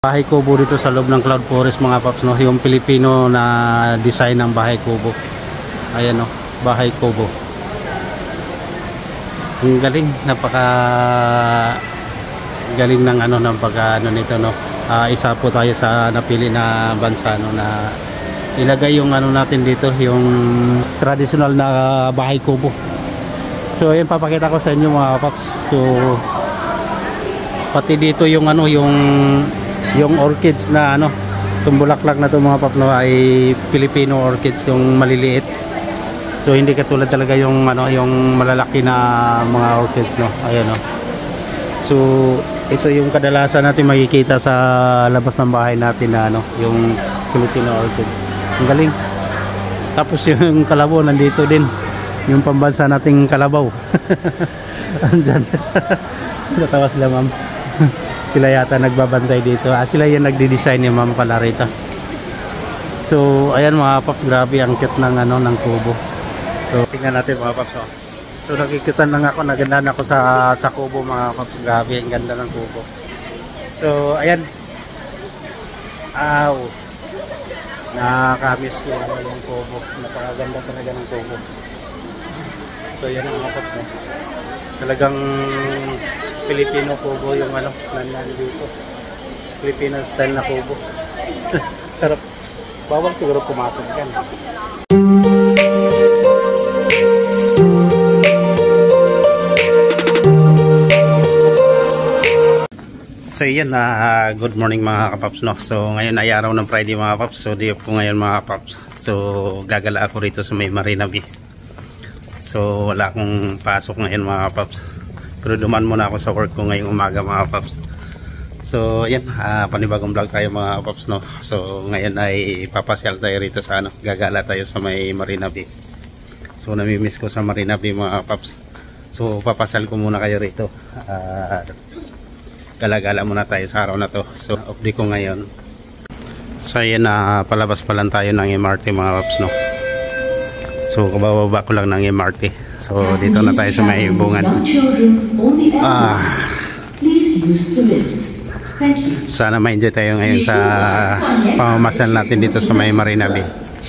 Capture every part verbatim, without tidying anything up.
Bahay kubo dito sa loob ng Cloud Forest mga paps, no? Yung Pilipino na design ng bahay kubo. Ayan, no? Bahay kubo. Ang galing, napaka galing ng ano ng pagka ano nito, no. Uh, isa po tayo sa napili na bansa, no, na ilagay yung ano natin dito, yung traditional na bahay kubo. So ayan, papakita ko sa inyo mga paps. So pati dito yung ano, yung yung orchids na ano, tumbulaklak na to mga pap, no, ay Filipino orchids, yung maliliit. So hindi katulad talaga yung ano, yung malalaki na mga orchids, no. Ayan, no. So ito yung kadalasan natin makikita sa labas ng bahay natin na ano, yung Filipino orchid. Ang galing. Tapos yung kalabaw nandito din, yung pambansa nating kalabaw. Andyan. Natawa sila, ma'am. Sila yata nagbabantay dito. Ah, sila yung nagdi-design ni Ma'am Calarita. So ayan mga paps, grabe ang cute ng ano, ng kubo. So tingnan natin mga paps, oh. So nakikita lang ako, naganda ako sa sa kubo mga paps. Grabe ang ganda ng kubo. So ayan. Aw. Nakakamiss yung, yung kubo. Napakaganda talaga ng kubo. So yan ang mga paps, no? Talagang Filipino kubo yung ano, nandito. Filipino style na kubo. Sarap. Bawal siguro pumasok yan. So yan, uh, good morning mga kapaps, no. So ngayon ay araw ng Friday mga kapaps. So di po ngayon mga kapaps. So gagala ako rito sa may Marina Bay. So wala akong pasok ngayon mga kapaps. Pero duman muna ako sa work ko ngayong umaga mga paps. So yan, uh, panibagong vlog tayo mga paps, no. So ngayon ay papasyal tayo rito sa ano, gagala tayo sa may Marina Bay. So namimiss ko sa Marina Bay mga paps. So papasyal ko muna kayo rito. uh, Gala-gala muna tayo sa araw na to. So off day ko ngayon. So yan, uh, palabas pa lang tayo ng M R T mga paps, no. So kabababa ko lang ng M R T. So dito na tayo sa may bungan. Ah, sana ma-enjoy tayo ngayon sa pamamasyal natin dito sa may Marina Bay.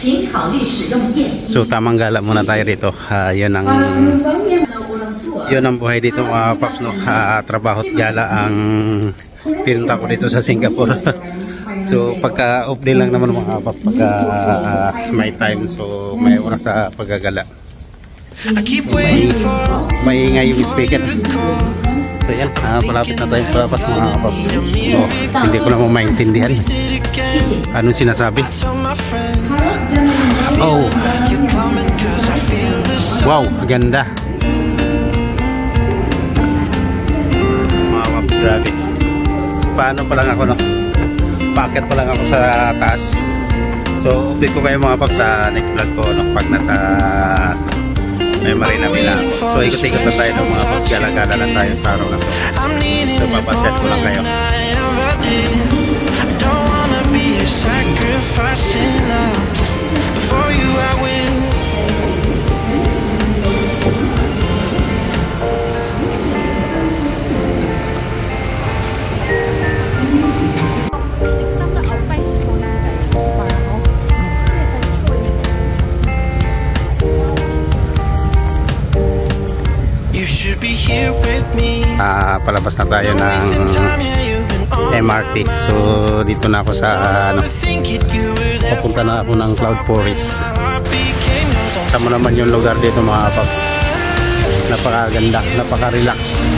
So tamang gala muna tayo rito. Uh, yun ang yun ang buhay dito mga paps, no. Uh, trabaho at gala ang pinunta ko dito sa Singapore. So pagka off day lang naman mga paps, pagka uh, may time, so may oras sa paggagala. May, maingay yung speaker. So yan, uh, palapit na tayo palapas mga paps. Oh, hindi ko naman maintindihan anong sinasabi. Oh, wow, ganda mga paps, grabe. Paano pa lang ako, no? Packet pa lang ako sa taas. So update ko kayo mga paps sa next vlog ko, no? Pag nasa may Marina Bay na ako. So ikot-ikot na tayo ng mga paps, gala-gala lang tayo sa araw na to. So papaset ko lang kayo. Uh, palabas na tayo ng M R T. So dito na ako sa ano, papunta na ako ng Cloud Forest. Tama naman yung lugar dito mga paps. Napakaganda, napaka-relax.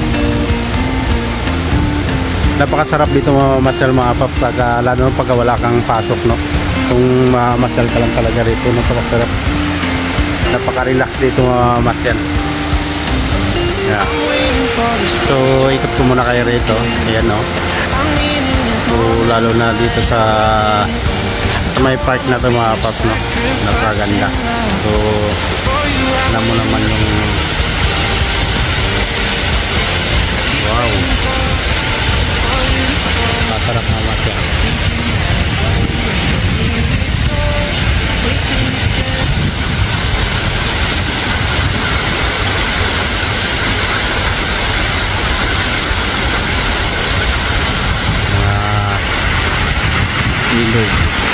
Napakasarap dito mamasyal mga paps, pagka, lalo pag wala kang pasok, no. Kung mamasyal ka lang talaga rito, napakasarap. Napaka-relax dito mamasyal. Yeah. So ikot ko muna kayo rito. Ayan, no. So lalo na dito sa, sa may park na ito mga paps, no. Napakaganda. So alam mo naman yung wow, masarap na matya. ilog.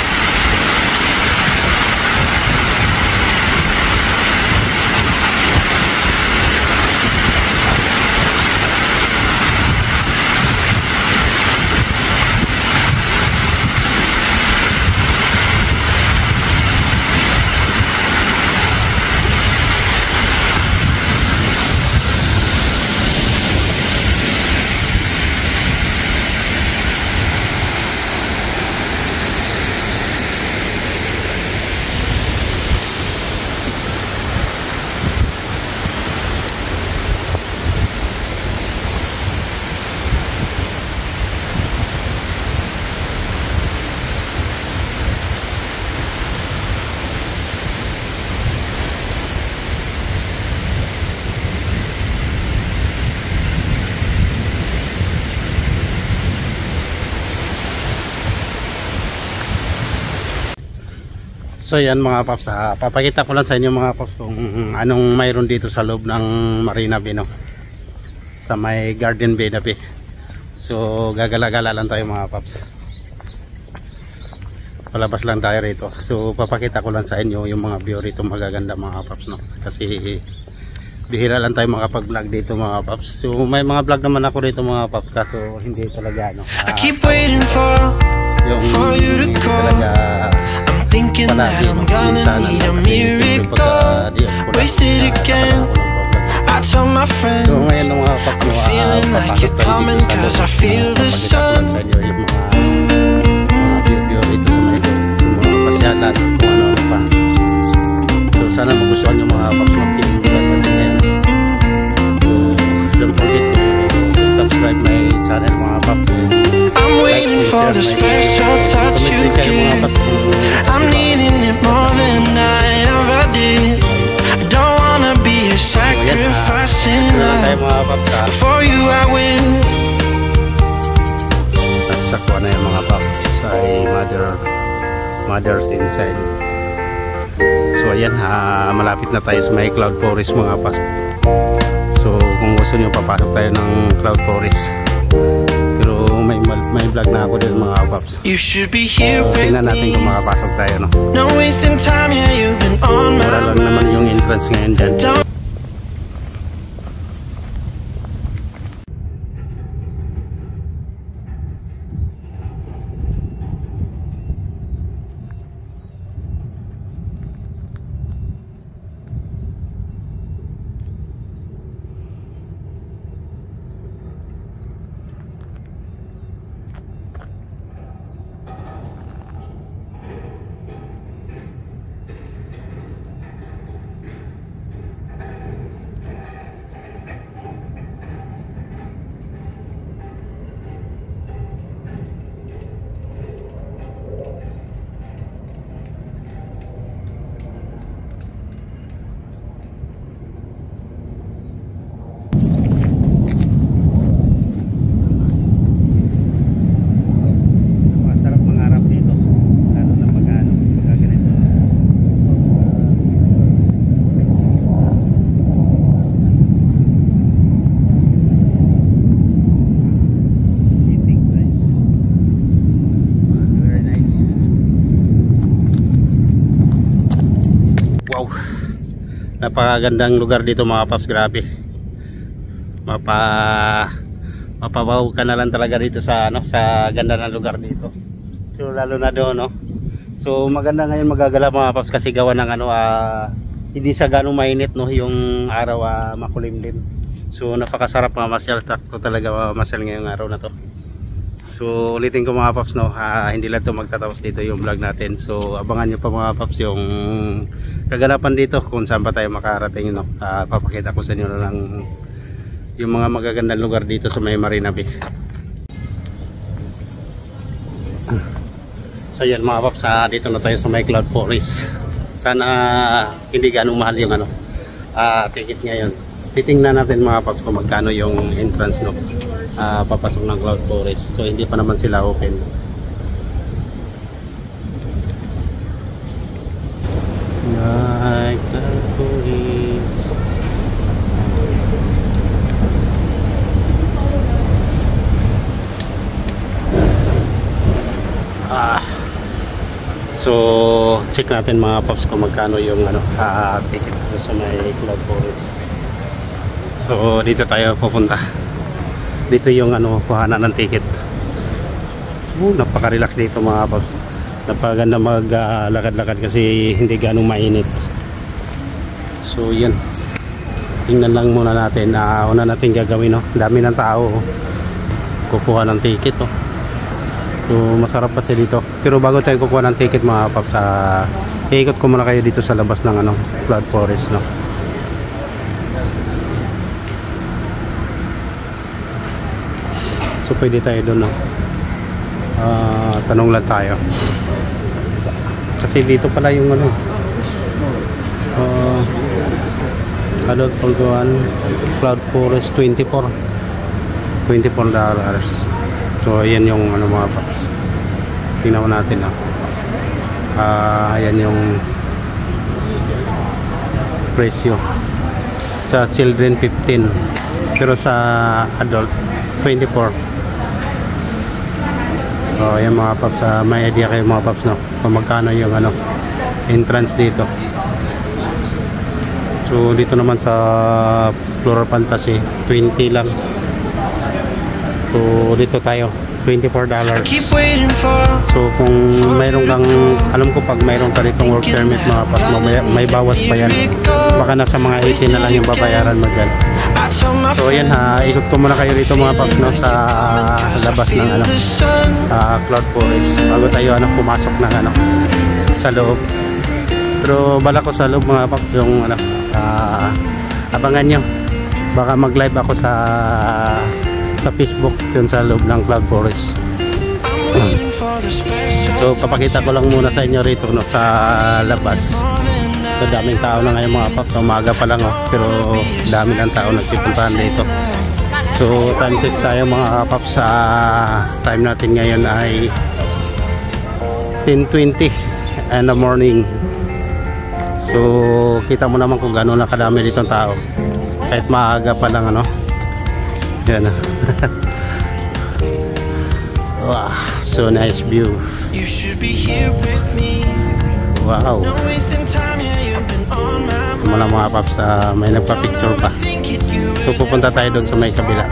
So yan mga paps, ah, papakita ko lang sa inyo mga paps kung anong mayroon dito sa loob ng Marina Bay, no? Sa may Garden Bay na Bay. So gagala-gala lang tayo mga paps. Palabas lang tayo rito. So papakita ko lang sa inyo yung mga view rito, magaganda mga paps, no? Kasi bihira lang tayo makapag-vlog dito mga paps. So may mga vlog naman ako rito mga paps, kaso hindi talaga ano. Uh, I keep waiting for yung for you to call. Thinking that I'm gonna need a miracle. Wasted again. I tell my friends I'm feeling like you're coming, cause I feel the sun. So sana magustuhan nyo mga paps mag-film ngayon. So don't forget to subscribe my channel mga paps. I'm waiting for the special touch you give. I'm needing it more than I ever did. I don't wanna be a sacrificing love. For you I will. Nagsakwa na yung mga paps ay mother, mothers inside. So ayan, ha, malapit na tayo sa may cloud forest mga paps. So kung gusto nyo papasok tayo ng cloud forest, pero may, may vlog na ako din mga paps. You should be here so, tingnan natin kung makapasok tayo, no? No wasting time, yeah, you've been on my mind. Mura lang naman yung entrance ngayon dyan. Don't napakagandang lugar dito mga paps, grabe. Mapa mapabaw ka na lang talaga dito sa ano, sa ganda ng lugar dito. So lalo na doon, no. So maganda ngayon magagala mga paps kasi gawa ng ano, uh, hindi sa ganong mainit, no, yung araw uh, makulimlim. So napakasarap mga masyal, takto talaga uh, masyal ngayong araw na to. So ulitin ko mga paps, no, uh, hindi lang to magtatapos dito yung vlog natin. So abangan nyo pa mga paps yung kaganapan dito kung saan pa tayo makarating, no. Uh, papakita ko sa inyo na lang yung mga magagandang lugar dito sa may Marina Bay. So yan mga paps, uh, dito na tayo sa may cloud forest. Sana uh, hindi ganong mahal yung ano, uh, ticket ngayon. Titingnan natin mga paps kung magkano yung entrance, no, uh, papasok ng cloud forest. So hindi pa naman sila open. Like cloud forest. Ah, So check natin mga paps kung magkano yung ano, uh, ticket ko sa may Cloud Forest. So dito tayo pupunta. Dito yung ano, kuhanan ng ticket. Uh, napaka-relax dito mga paps. Napaganda maglakad-lakad uh, kasi hindi ganong mainit. So yan, tingnan lang muna natin. Uh, una natin gagawin, no? Dami ng tao, oh. Kukuha ng ticket, oh. So masarap kasi dito. Pero bago tayo kukuha ng ticket mga paps, uh, iikot ko muna kayo dito sa labas ng ano, Cloud Forest, no? So pwede tayo doon, no? Uh, tanong lang tayo kasi dito pala yung ano, uh, adult pagkuhan Cloud Forest twenty-four dollars. So ayan yung ano mga paps, tingnan natin, ah. Uh, ayan yung presyo. Sa children fifteen, pero sa adult twenty-four. So ayan mga paps, uh, may idea kayo mga paps, no, kung magkano yung ano, entrance dito. So dito naman sa Floral Fantasy twenty lang. So dito tayo twenty-four dollars. So kung mayroon kang, alam ko pag mayroon ka ditong work permit mga paps, may, may bawas pa yan. Baka nasa mga eighteen na lang yung babayaran mo dyan. So ayan, ha, ikot ko muna kayo rito mga paps, no, sa labas ng ano, uh, Cloud Forest bago tayo ano, pumasok ng ano, sa loob. Pero bala ko sa loob mga paps yung ano, uh, abangan nyo, baka mag live ako sa sa Facebook yun sa loob ng Cloud Forest. So papakita ko lang muna sa inyo rito, no, sa labas. So daming tao na ngayon mga paps, umaga pa lang, oh, pero dami ng tao nagsipuntahan dito. So time check tayo mga paps, sa time natin ngayon ay ten twenty in the morning. So kita mo naman kung gano'n na kadami dito ang tao kahit maaga pa lang, ano. Yan. Wow, so nice view. Wow. Mula mga paps, uh, may nagpa-picture pa. So pupunta tayo doon sa may kabila.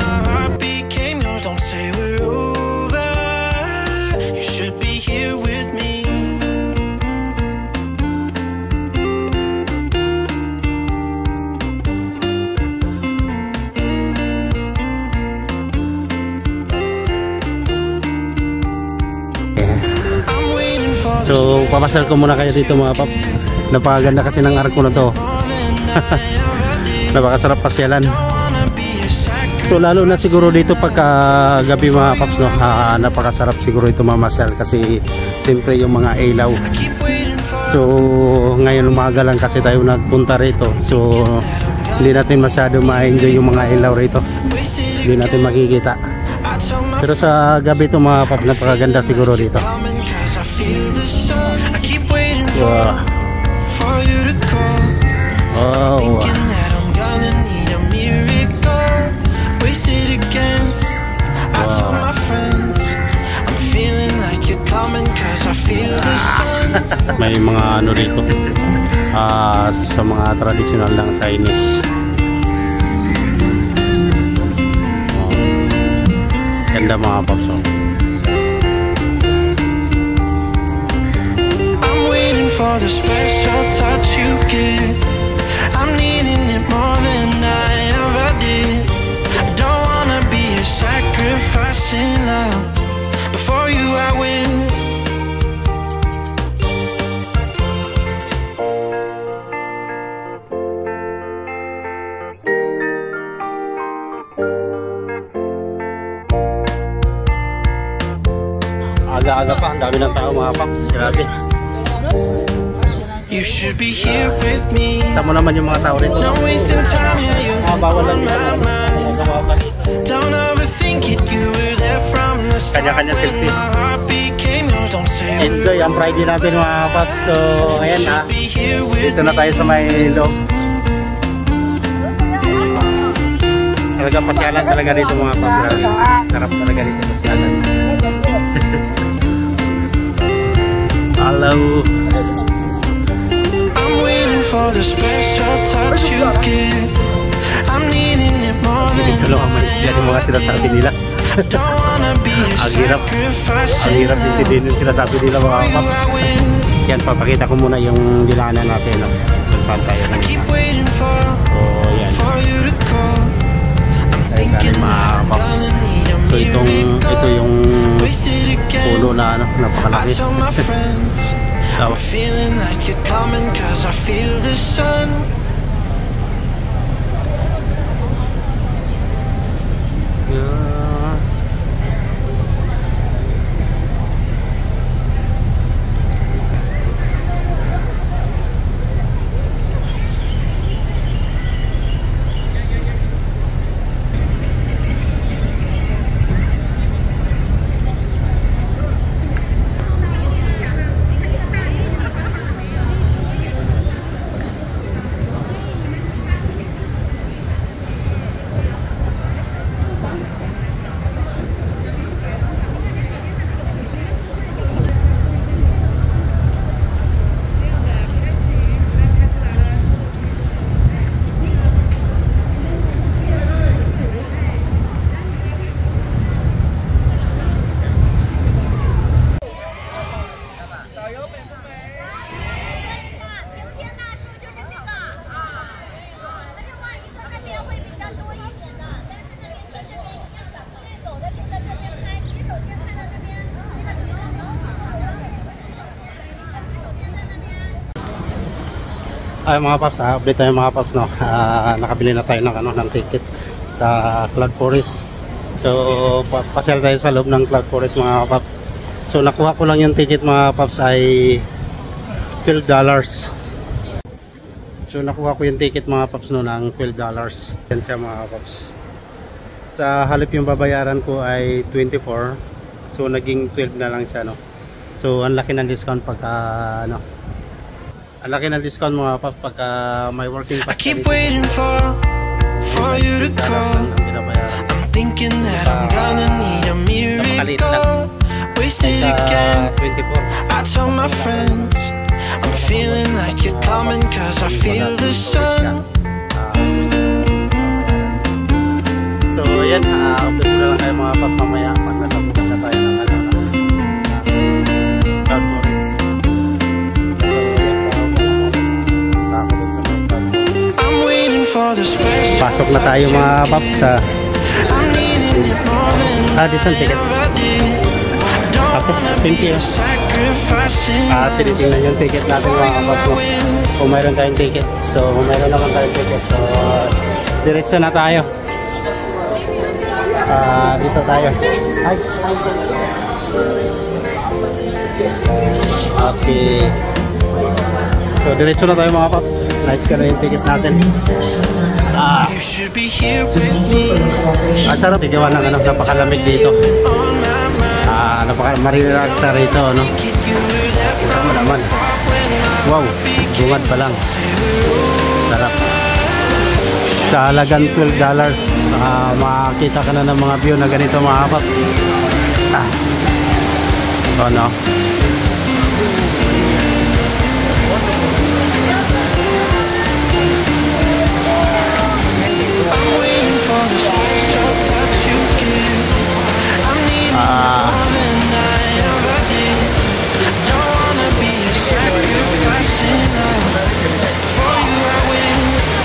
So papasal ko muna kayo dito mga paps. Napakaganda kasi ng arko na to. Napakasarap pasyalan. So lalo na siguro dito pagka gabi mga paps, no, uh, napakasarap siguro ito mamasyal kasi siyempre yung mga ilaw. So ngayon umaga lang kasi tayo nagpunta rito. So hindi natin masyado ma-enjoy yung mga ilaw rito. Hindi natin makikita. Pero sa gabi ito mga paps, napakaganda siguro dito. Wow. Oh. May mga ano rito, uh, sa mga traditional ng Chinese. Oh. Ganda mga paps, oh. For the special touch you give, I'm needing it more than I ever did. I don't wanna be a sacrifice in love. Before you I will. Aga-aga pa, ang dami ng tao mga paps. Grabe. You should be here with me. Tama naman yung mga tao rito. No wasting time, yeah, you mga bawal lang my mind. Don't overthink it, you were there from the start. Kanya-kanya selfie. My heart became yours, don't say enjoy ang Friday natin mga paps. So ayan na, dito na tayo sa may loob. Talaga pasyalan talaga dito mga paps. Sarap talaga dito pasyalan. Hello. Hello. I'm waiting for the special touch you give. I'm needing it more than Ito lang ang maintindihan yung mga sinasabi nila. don't wanna be a Ang hirap. sacrifice. Ang hirap intindihin yung sinasabi nila mga paps. Yan, papakita ko muna yung dinaanan natin. No? Kung saan tayo I keep kanina. waiting for So, yan. for you to call. I'm Ayun thinking mga that I'm paps. gonna need a So, itong, ito yung wasted again. puno na ano, I napakalaki. tell my friends I'm So, feeling like you're coming cause I feel the sun. yeah. Ay mga paps, ah, update tayo mga paps, no. Ah, nakabili na tayo ng ano ng ticket sa Cloud Forest. So pa pasyal tayo sa loob ng Cloud Forest mga paps. So nakuha ko lang yung ticket mga paps ay twelve dollars. So nakuha ko yung ticket mga paps no ng twelve dollars. Yan siya mga paps. Sa halip yung babayaran ko ay twenty-four. So naging twelve na lang siya, no. So ang laki ng discount pagka ano. Ang laki ng discount mga paps pagka may working pass. I keep waiting for for you to call. I'm thinking that I'm gonna need a miracle. Wasted again. I tell my friends I'm feeling like you're coming cause I feel the sun. So yan, uh, update ko lang kayo mga paps mamaya pag nasa bukod na tayo ng ano Cloud Forest. I'm waiting for the special. Pasok na tayo mga paps sa I'm needing it more than ah, this one ticket. ever did. Don't wanna Thank be you. a sacrificing. Ah, tinitingnan yung ticket natin mga paps, no? Kung mayroon tayong ticket. So kung mayroon naman tayong ticket, so diretso na tayo. Ah, dito tayo. Ay, okay. So diretso na tayo mga paps. Nice ka na yung ticket natin. Ah, You should be here with me ang sarap. Sigawan ng ano, napakalamig dito. on my mind. Ah, napaka marirelax sa rito, no? Get you with that Tama naman. Wow, bungad pa lang. Sarap. Sa halagang twelve dollars, ah, makakita ka na ng mga view na ganito mga paps. Ah. So, no? I'm waiting for the special touch you give. I'm needing Ah, more than I ever did. Don't wanna be a sacrificing love. For you I win.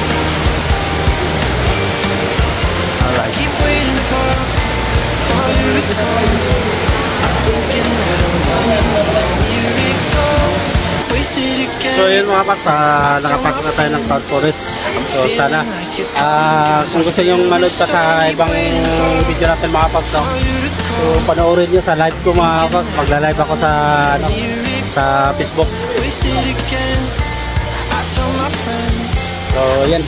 alright. Keep waiting for for you to come. I'm thinking that I'm gonna need a miracle. Wasted again. So yun mga paps, ah, nakapack na tayo ng Cloud Forest. So sana ah, kung gusto nyo manood pa sa ibang video natin mga paps, no? So panoorin nyo sa live ko mga paps. Magla-live ako sa ano, sa Facebook. Wasted again. I tell my friends. So yan.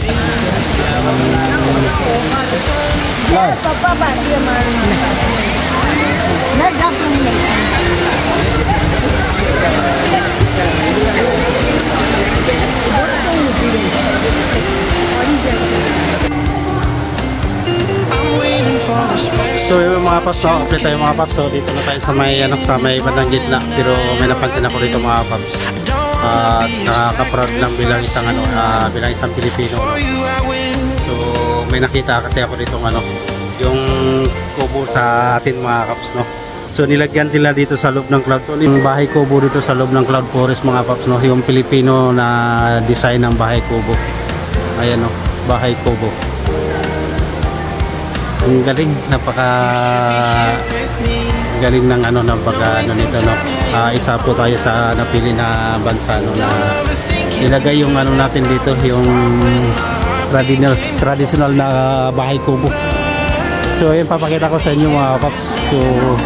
I'm waiting for the special. So yung mga mga paps, no? Update tayo mga paps. So dito na tayo sa may, ano, sa may bandang gitna. Pero may napansin ako dito mga paps. At uh, nakaka-proud lang bilang isang, ano, uh, bilang isang Pilipino. No? So may nakita kasi ako dito, ano, yung kubo sa atin mga paps, no? So nilagyan sila dito sa loob ng cloud forest. Yung bahay kubo dito sa loob ng cloud forest mga paps, no? Yung Pilipino na design ng bahay kubo. Ayan, no? Bahay kubo. Ang galing, napaka galing ng ano, napaka ano nito, no. Uh, isa po tayo sa napili na bansa, no, na ilagay yung ano natin dito, yung traditional traditional na bahay kubo. So ayun, papakita ko sa inyo mga paps. So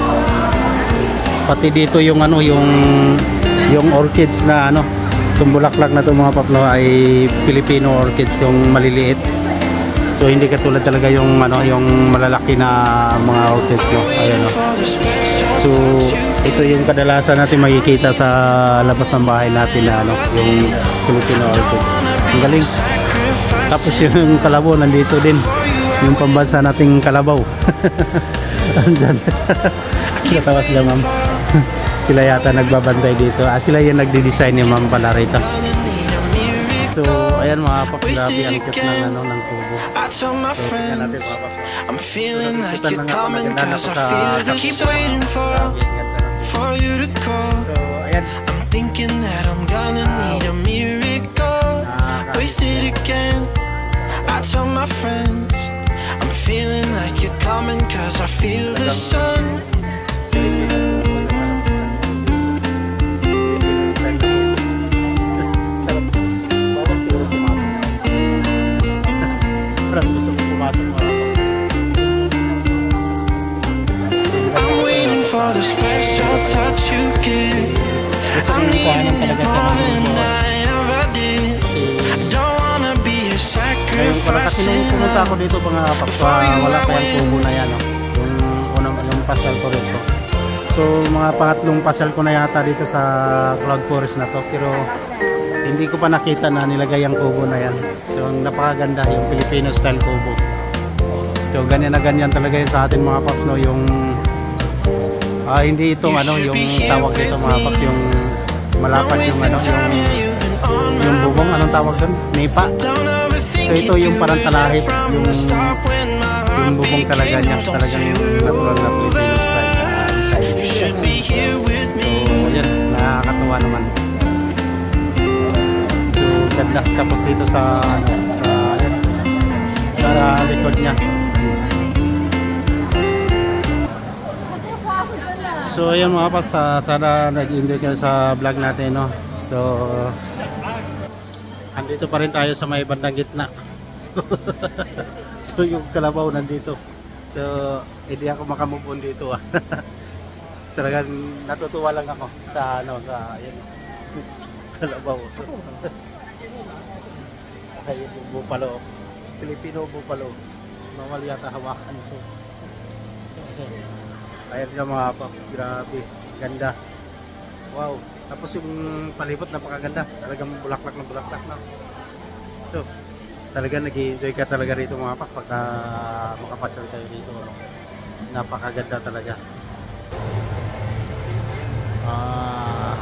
pati dito yung ano, yung yung orchids na ano, itong bulaklak na to mga paps, no, ay Filipino orchids, yung maliliit. So hindi katulad talaga yung ano, yung malalaki na mga orchids, no. Ayan, no. So ito yung kadalasan natin makikita sa labas ng bahay natin na ano, yung Filipino orchid. Ang galing. Tapos yung kalabaw nandito din, yung pambansa nating kalabaw. Andyan. Natawa sila, ma'am. Sila yata nagbabantay dito. Ah, sila yung nagde-design ni ma'am pala rito. So ayan mga paps, grabe ang cute ng ano, ng kubo. So tingnan natin mga paps. I'm feeling like you're coming cause I feel the keep waiting for for you to call. I'm thinking that I'm gonna need a miracle. Wasted again. I tell my friends I'm feeling like you're coming cause I feel the sun. I'm waiting for the special touch you give. I'm needing it more than I ever did. I don't wanna be a sacrifice. Kasi nung pumunta ako dito mga paps, wala pa yung kubo na yan, no? Yung unang yung pasal ko rito. So mga pangatlong pasal ko na yata dito sa cloud forest na to, pero hindi ko pa nakita na nilagay ang kubo na yan. So napakaganda yung Filipino style kubo. So ganyan na ganyan talaga yun sa atin mga paps, no? Yung ah, hindi itong ano, yung tawag dito mga paps, yung malapad yung ano, yung yung bubong, anong tawag doon? Nipa. So ito yung parang talahip, yung yung bubong talaga niya, talagang natural na Filipino style na design. So yan, nakakatuwa naman. So ganda. Tapos dito sa ano, sa, yan, sa likod niya. So ayan mga paps, sana nag-enjoy kayo sa vlog natin, no? So andito pa rin tayo sa may bandang gitna. So yung kalabaw nandito. So hindi ako makamove dito, ah. Talagang natutuwa lang ako sa ano, sa ayan, kalabaw. Ayun yung bupalo, Filipino bupalo. Normal yata hawakan ito. Ayan yung mga paps, grabe, ganda. Wow, tapos yung palibot napakaganda, talagang bulaklak na bulaklak na. So, talagang nag-i-enjoy ka talaga rito mga paps pagka makapasal kayo dito, no? Napakaganda talaga. Ah,